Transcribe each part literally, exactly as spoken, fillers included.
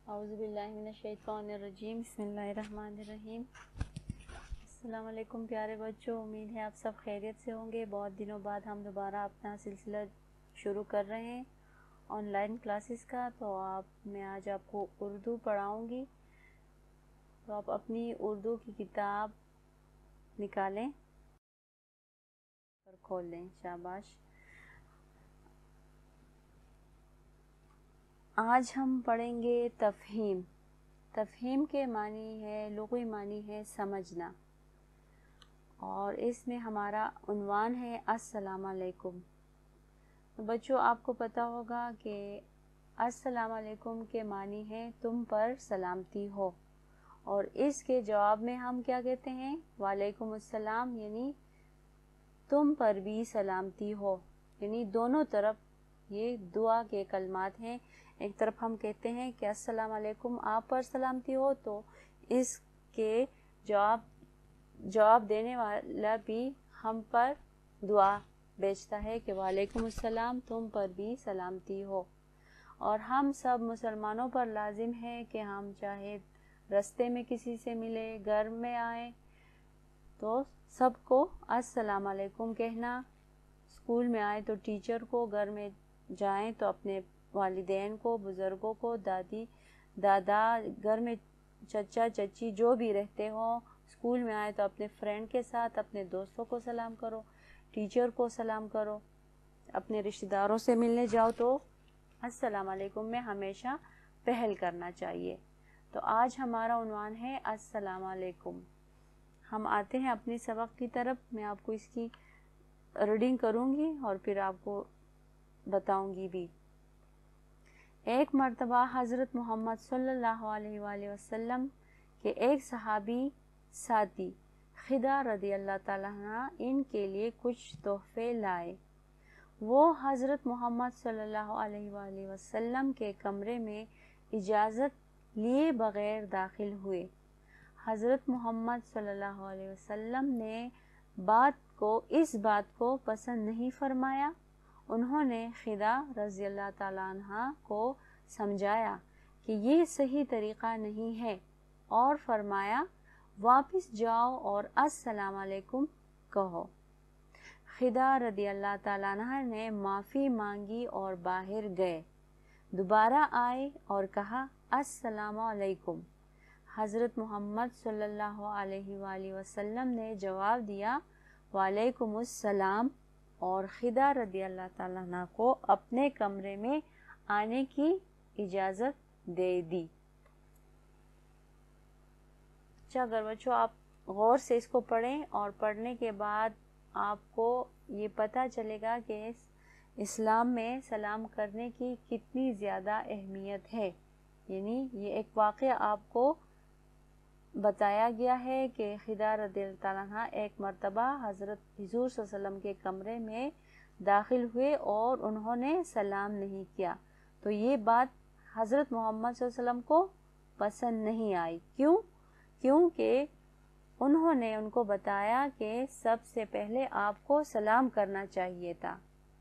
اعوذ باللہ من الشیطان الرجیم بسم اللہ الرحمن الرحیم۔ السلام علیکم پیارے بچوں، امید ہے آپ سب خیریت سے ہوں گے۔ بہت دنوں بعد ہم دوبارہ اپنا سلسلہ شروع کر رہے ہیں آن لائن کلاسز کا۔ تو آپ میں آج آپ کو اردو پڑھاؤں گی، تو آپ اپنی اردو کی کتاب نکالیں اور کھول لیں، شاباش۔ آج ہم پڑھیں گے تفہیم۔ تفہیم کے معنی ہے، لغوی معنی ہے سمجھنا، اور اس میں ہمارا عنوان ہے السلام علیکم۔ بچوں آپ کو پتہ ہوگا کہ السلام علیکم کے معنی ہے تم پر سلامتی ہو، اور اس کے جواب میں ہم کیا کہتے ہیں؟ وعلیکم السلام، یعنی تم پر بھی سلامتی ہو، یعنی دونوں طرف یہ دعا کے کلمات ہیں۔ ایک طرف ہم کہتے ہیں کہ السلام علیکم آپ پر سلامتی ہو، تو اس کے جواب جواب دینے والا بھی ہم پر دعا بھیجتا ہے کہ وعلیکم السلام تم پر بھی سلامتی ہو۔ اور ہم سب مسلمانوں پر لازم ہے کہ ہم چاہے رستے میں کسی سے ملے، گھر میں آئیں، تو سب کو السلام علیکم کہنا۔ اسکول میں آئے تو ٹیچر کو، گھر میں جائیں تو اپنے والدین کو، بزرگوں کو، دادی دادا، گھر میں چچا چچی جو بھی رہتے ہوں، اسکول میں آئے تو اپنے فرینڈ کے ساتھ اپنے دوستوں کو سلام کرو، ٹیچر کو سلام کرو، اپنے رشتہ داروں سے ملنے جاؤ تو السلام علیکم میں ہمیشہ پہل کرنا چاہیے۔ تو آج ہمارا عنوان ہے السلام علیکم۔ ہم آتے ہیں اپنی سبق کی طرف۔ میں آپ کو اس کی ریڈنگ کروں گی اور پھر آپ کو بتاؤں گی بھی۔ ایک مرتبہ حضرت محمد صلی اللہ علیہ وآلہ وسلم کے ایک صحابی ساتھی خدا رضی اللہ تعالیٰ عنہ ان کے لیے کچھ تحفے لائے۔ وہ حضرت محمد صلی اللہ علیہ وآلہ وسلم کے کمرے میں اجازت لیے بغیر داخل ہوئے۔ حضرت محمد صلی اللہ علیہ وسلم نے بات کو اس بات کو پسند نہیں فرمایا۔ انہوں نے خدا رضی اللہ تعالیٰ عنہ کو سمجھایا کہ یہ صحیح طریقہ نہیں ہے، اور فرمایا واپس جاؤ اور السلام علیکم کہو۔ خدا رضی اللہ تعالیٰ عنہ نے معافی مانگی اور باہر گئے۔ دوبارہ آئے اور کہا السلام علیکم۔ حضرت محمد صلی اللہ علیہ وآلہ وسلم نے جواب دیا وعلیکم السلام، اور خدا رضی اللہ تعالیٰ عنہ کو اپنے کمرے میں آنے کی اجازت دے دی۔ اچھا اگر بچوں آپ غور سے اس کو پڑھیں، اور پڑھنے کے بعد آپ کو یہ پتہ چلے گا کہ اسلام میں سلام کرنے کی کتنی زیادہ اہمیت ہے۔ یعنی یہ ایک واقعہ آپ کو بتایا گیا ہے کہ خدا رضی اللہ تعالیٰ عنہ ایک مرتبہ حضرت حضور صلی اللہ علیہ وسلم کے کمرے میں داخل ہوئے اور انہوں نے سلام نہیں کیا، تو یہ بات حضرت محمد صلی اللہ علیہ وسلم کو پسند نہیں آئی۔ کیوں؟ کیونکہ انہوں نے ان کو بتایا کہ سب سے پہلے آپ کو سلام کرنا چاہیے تھا۔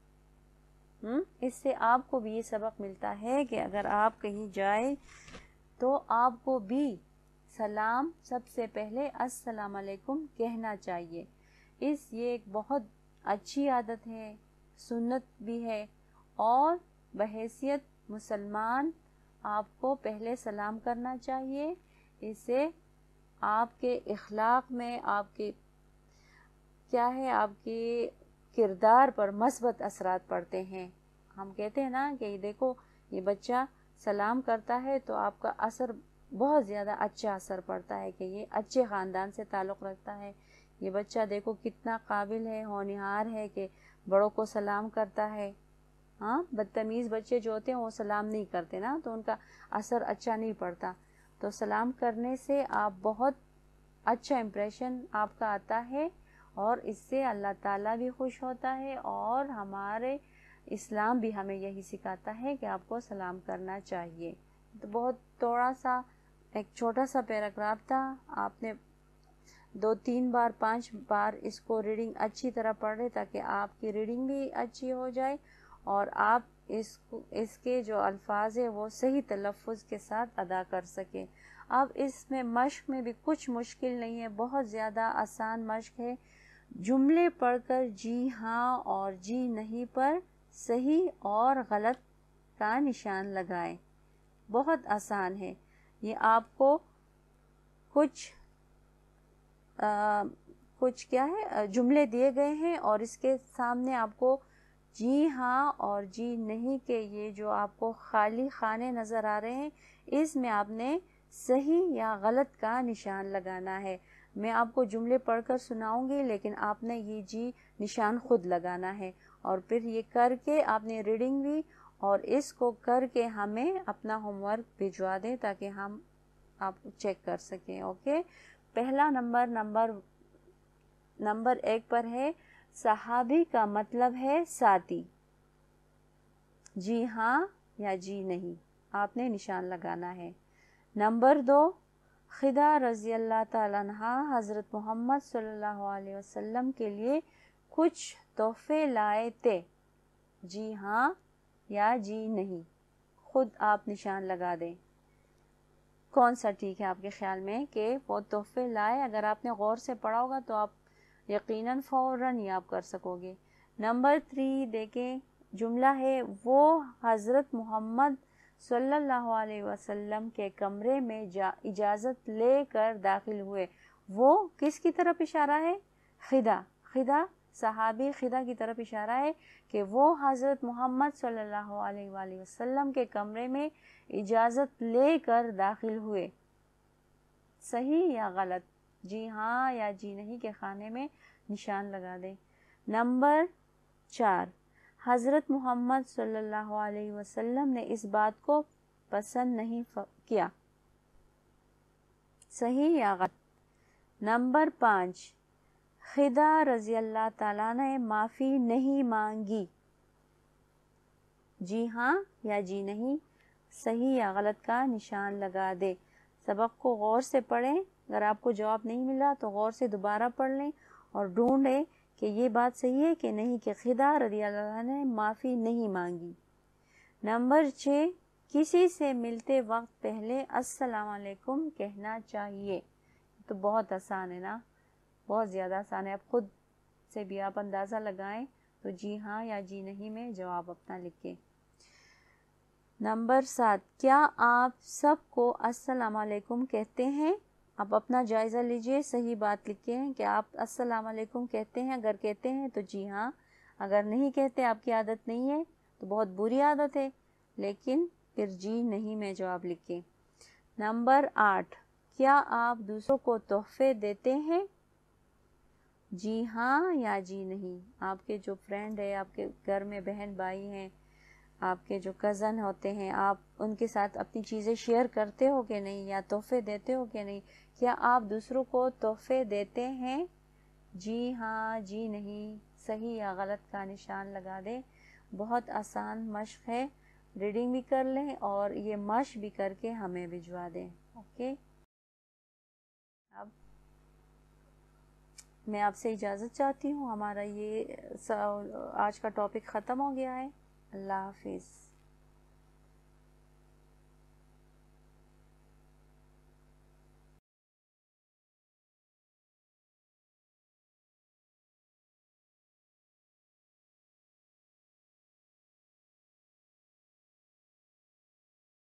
اس سے آپ کو بھی یہ سبق ملتا ہے کہ اگر آپ کہیں جائیں تو آپ کو بھی سلام سب سے پہلے السلام علیکم کہنا چاہیے۔ اس یہ ایک بہت اچھی عادت ہے، سنت بھی ہے، اور بحیثیت مسلمان آپ کو پہلے سلام کرنا چاہیے۔ اس سے آپ کے اخلاق میں، آپ کے کیا ہے، آپ کے کردار پر مثبت اثرات پڑتے ہیں۔ ہم کہتے ہیں نا کہ دیکھو یہ بچہ سلام کرتا ہے تو آپ کا اثر بہت زیادہ اچھا اثر پڑتا ہے، کہ یہ اچھے خاندان سے تعلق رکھتا ہے، یہ بچہ دیکھو کتنا قابل ہے، ہونہار ہے کہ بڑوں کو سلام کرتا ہے۔ ہاں بدتمیز بچے جو ہوتے ہیں وہ سلام نہیں کرتے نا، تو ان کا اثر اچھا نہیں پڑتا۔ تو سلام کرنے سے آپ بہت اچھا امپریشن آپ کا آتا ہے، اور اس سے اللہ تعالیٰ بھی خوش ہوتا ہے، اور ہمارے اسلام بھی ہمیں یہی سکھاتا ہے کہ آپ کو سلام کرنا چاہیے۔ تو بہت تھوڑا سا ایک چھوٹا سا پیراگراف تھا، آپ نے دو تین بار پانچ بار اس کو ریڈنگ اچھی طرح پڑھ لیں تاکہ آپ کی ریڈنگ بھی اچھی ہو جائے اور آپ اس کو اس کے جو الفاظ ہیں وہ صحیح تلفظ کے ساتھ ادا کر سکیں. اب اس میں مشق میں بھی کچھ مشکل نہیں ہے، بہت زیادہ آسان مشق ہے. جملے پڑھ کر جی ہاں اور جی نہیں پر صحیح اور غلط کا نشان لگائیں. بہت آسان ہے یہ. آپ کو کچھ آ, کچھ کیا ہے جملے دیے گئے ہیں اور اس کے سامنے آپ کو جی ہاں اور جی نہیں کے یہ جو آپ کو خالی خانے نظر آ رہے ہیں، اس میں آپ نے صحیح یا غلط کا نشان لگانا ہے. میں آپ کو جملے پڑھ کر سناؤں گی، لیکن آپ نے یہ جی نشان خود لگانا ہے. اور پھر یہ کر کے آپ نے ریڈنگ بھی، اور اس کو کر کے ہمیں اپنا ہوم ورک بھجوا دیں تاکہ ہم آپ چیک کر سکیں. اوکے. پہلا نمبر نمبر نمبر ایک پر ہے صحابی کا مطلب ہے ساتھی. جی ہاں یا جی نہیں آپ نے نشان لگانا ہے. نمبر دو، خدا رضی اللہ تعالیٰ عنہا حضرت محمد صلی اللہ علیہ وسلم کے لیے کچھ تحفے لائے تھے. جی ہاں یا جی نہیں خود آپ نشان لگا دیں. کون سا ٹھیک ہے آپ کے خیال میں کہ وہ تحفے لائے؟ اگر آپ نے غور سے پڑھا ہوگا تو آپ یقیناً فوراً یہ آپ کر سکو گے. نمبر تھری دیکھیں، جملہ ہے وہ حضرت محمد صلی اللہ علیہ وسلم کے کمرے میں اجازت لے کر داخل ہوئے. وہ کس کی طرف اشارہ ہے؟ خدا. خدا صحابی خدا کی طرف اشارہ ہے کہ وہ حضرت محمد صلی اللہ علیہ وآلہ وسلم کے کمرے میں اجازت لے کر داخل ہوئے. صحیح یا غلط؟ جی ہاں یا جی نہیں کے خانے میں نشان لگا دیں. نمبر چار، حضرت محمد صلی اللہ علیہ وسلم نے اس بات کو پسند نہیں کیا. صحیح یا غلط؟ نمبر پانچ، خدا رضی اللہ تعالیٰ نے معافی نہیں مانگی. جی ہاں یا جی نہیں صحیح یا غلط کا نشان لگا دے. سبق کو غور سے پڑھیں. اگر آپ کو جواب نہیں ملا تو غور سے دوبارہ پڑھ لیں اور ڈھونڈیں کہ یہ بات صحیح ہے کہ نہیں کہ خدا رضی اللہ نے معافی نہیں مانگی. نمبر چھ، کسی سے ملتے وقت پہلے السلام علیکم کہنا چاہیے. تو بہت آسان ہے نا، بہت زیادہ آسان ہے. آپ خود سے بھی آپ اندازہ لگائیں تو جی ہاں یا جی نہیں میں جواب اپنا لکھیں. نمبر سات، کیا آپ سب کو السلام علیکم کہتے ہیں؟ آپ اپنا جائزہ لیجئے، صحیح بات لکھیں کہ آپ السلام علیکم کہتے ہیں. اگر کہتے ہیں تو جی ہاں، اگر نہیں کہتے آپ کی عادت نہیں ہے تو بہت بری عادت ہے، لیکن پھر جی نہیں میں جواب لکھیں. نمبر آٹھ، کیا آپ دوسروں کو تحفے دیتے ہیں؟ جی ہاں یا جی نہیں. آپ کے جو فرینڈ ہے، آپ کے گھر میں بہن بھائی ہیں، آپ کے جو کزن ہوتے ہیں، آپ ان کے ساتھ اپنی چیزیں شیئر کرتے ہو کہ نہیں، یا تحفے دیتے ہو کہ نہیں؟ کیا آپ دوسروں کو تحفے دیتے ہیں؟ جی ہاں جی نہیں صحیح یا غلط کا نشان لگا دیں. بہت آسان مشق ہے. ریڈنگ بھی کر لیں اور یہ مشق بھی کر کے ہمیں بھجوا دیں. اوکے. اب میں آپ سے اجازت چاہتی ہوں. ہمارا یہ آج کا ٹاپک ختم ہو گیا ہے. اللہ حافظ.